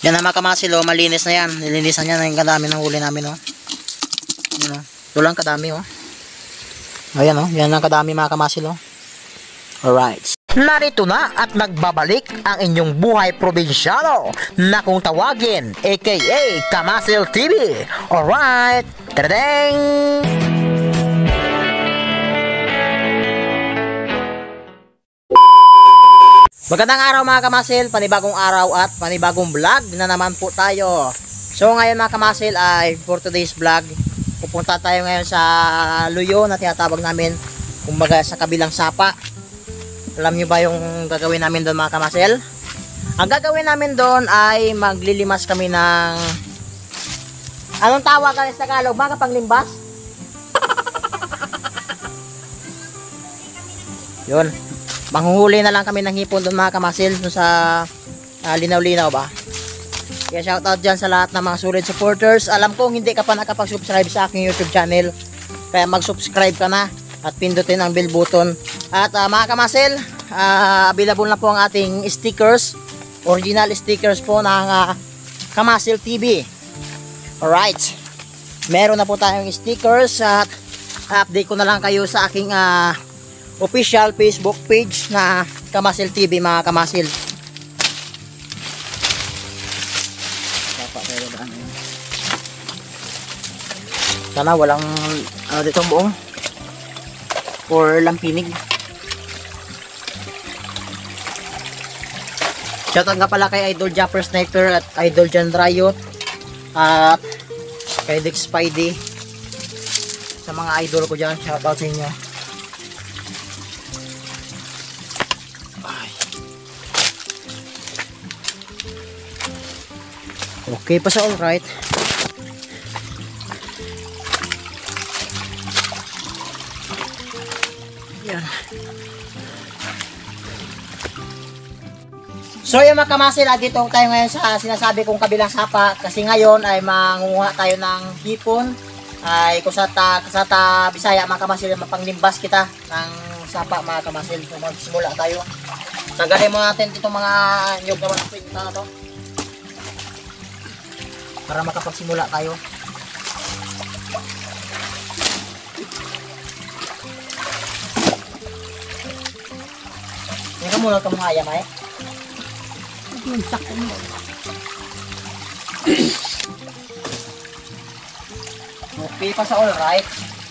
Yan na mga kamasil, oh, malinis na yan. Nilinisan yan, ang kadami ng huli namin, oh. Yan, oh. Ito lang kadami, oh. Ayan, oh. Yan ang kadami mga kamasil, oh. Alright. Narito na at nagbabalik ang inyong buhay probinsyano na kung tawagin, aka Kamasil TV. Alright. Tadadang! Magandang araw mga kamasil, panibagong araw at panibagong vlog na naman po tayo. So ngayon mga kamasil ay for today's vlog, pupunta tayo ngayon sa luyo na tinatawag namin kumbaga sa kabilang sapa. Alam nyo ba yung gagawin namin doon mga kamasil? Ang gagawin namin doon ay maglilimas kami ng anong tawag sa Tagalog? Mga panglimbas? Yun. Manghuhuli na lang kami ng hipon doon mga kamasil doon sa linaw-linaw ba. Kaya shoutout dyan sa lahat ng mga solid supporters. Alam ko hindi ka pa nakapag-subscribe sa aking YouTube channel, kaya mag-subscribe ka na at pindutin ang bell button. At mga kamasil, available na po ang ating stickers, original stickers po ng Kamasil TV. Alright, meron na po tayong stickers at update ko na lang kayo sa aking official Facebook page na Kamasil TV mga kamasil. Sana walang dito buong or lampinig. Shoutout nga pala kay Idol Japper Sniper at Idol Jan Riot at kay Dex Spidey, sa mga idol ko dyan. Shoutout sa inyo. Okay pa sa alright. Yan. So yung mga kamasil, dito tayo ngayon sa sinasabi kong kabilang sapa kasi ngayon ay mangunguha tayo ng hipon. Ay kung sa Bisaya mga kamasil, mapanglimbas kita ng sapa mga kamasil. So magsimula tayo. Tagalin mo natin itong mga nyug na malapit na to para makapagsimula tayo. Hindi ka muna itong mga ayam eh. Okay pa sa alright.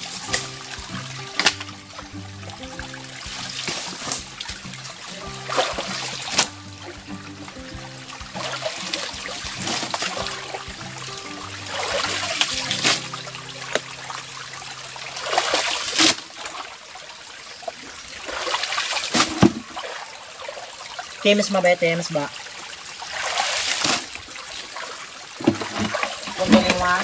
Temes ba? Temes ba? Kung galing mo.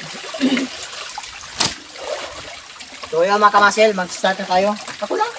So yun mga kamasil, mag-start na tayo. Ako lang.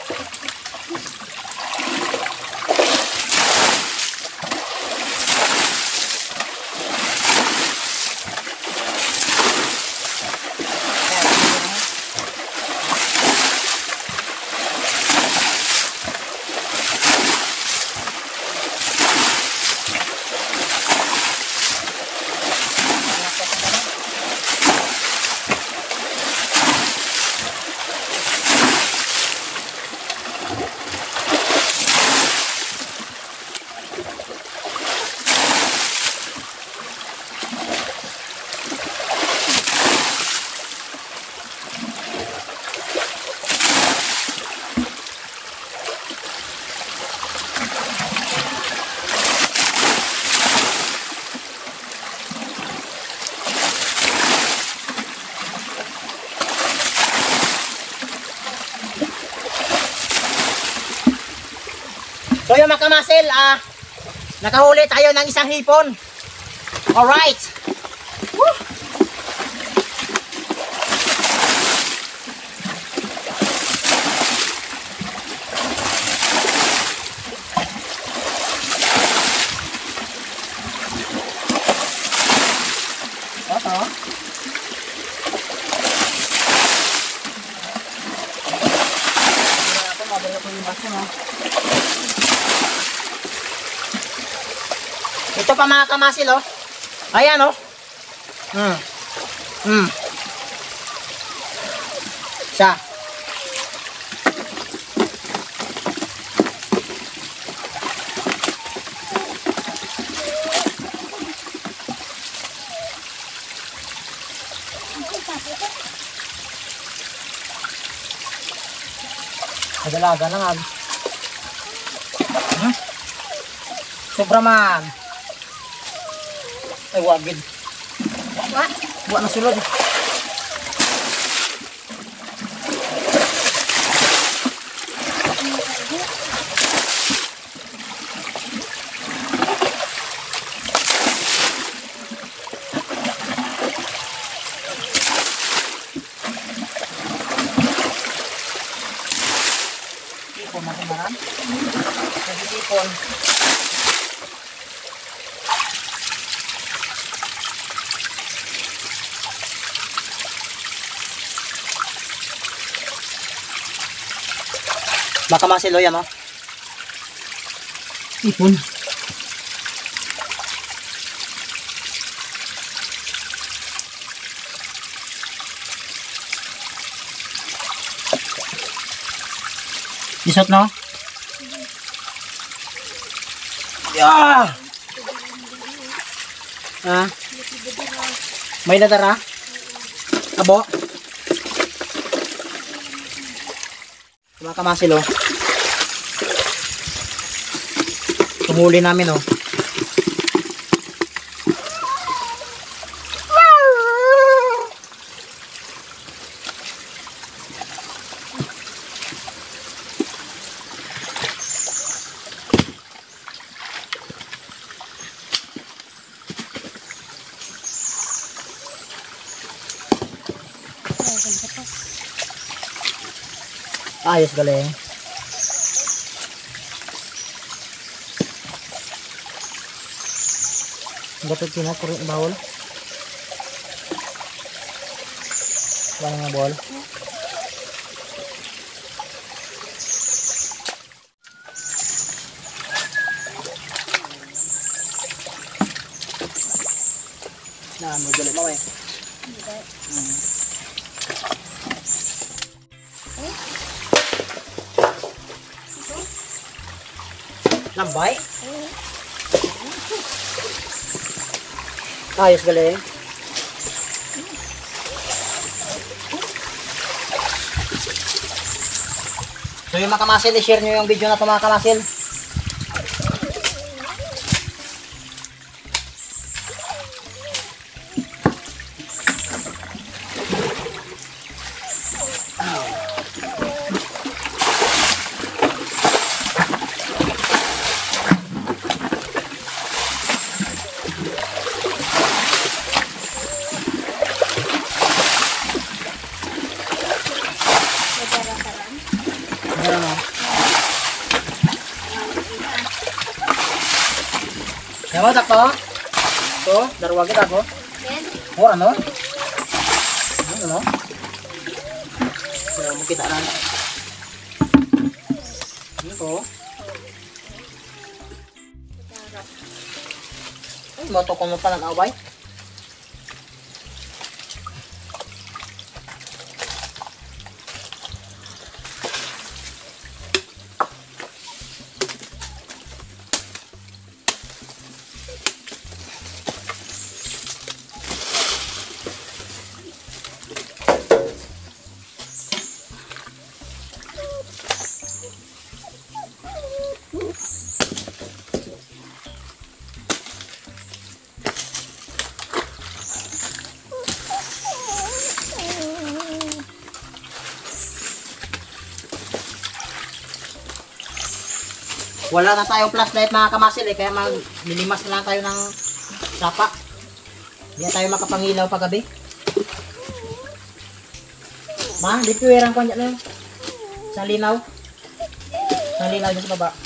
So yung mga kamasil, nakahuli tayo ng isang hipon. Alright. Woo! Ito. Ito, mabalik ko yung baso, no? Ito pa mga kamasil, oh. Ayan oh. Isa. Dalaga na nga. Sobra man. Ay, wagid. Buat na sulod. Ipon natin maram. Nag-ipon. Baka masilo yan, oh. Ipon. Isot, no? Yeah! Ah? May nadara? Abo? Mga kamasil, oh. Tumuli namin, oh. Ayos, galing. Dapat pinakuri ang bawal. Wala nga bawal. Nah, may galit mo eh. Lambay? Ayos, galing. So yung mga kamasil, i-share nyo yung video na ito mga kamasil. Yawa sakto. To, darwa kita ko. Ora no. Ano? Pero mo kita na. Ito. Ay, mo to kono pa ng away. Wala na tayong flashlight mga kamasil eh, kaya maglilimas na lang tayo ng sapa. Hindi na tayo makapangilaw paggabi. Ma, di piwerang ko dyan sa linaw. Sa linaw dyan sa baba.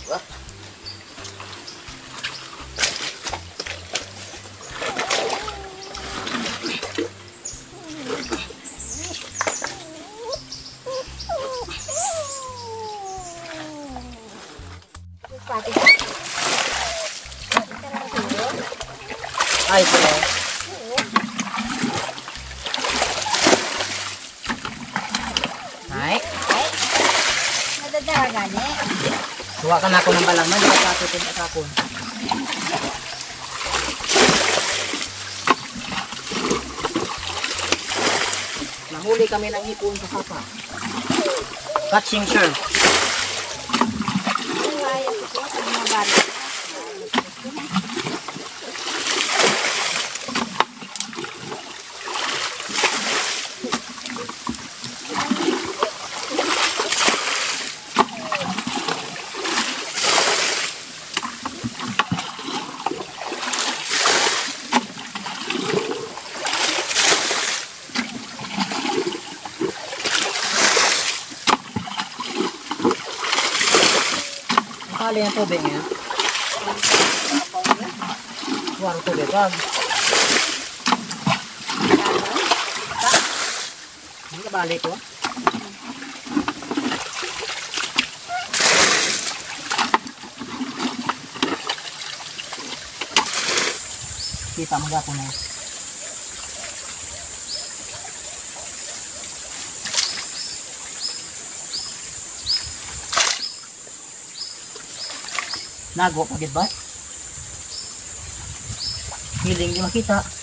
Wah. Ay, sila. Ay. Nadadaragan eh. Kuha ka na ako ng balaman. Di ka katutin at ako. Nahuli kami ng hipon sa kapa. Catching shark. Ay, ako po sa mga bata. Kali ang tubig niya. Suwaro tubig. Wag. Hindi ka balik ko. Kita mo gapo na. Nago pagit ba? Hiling di makita.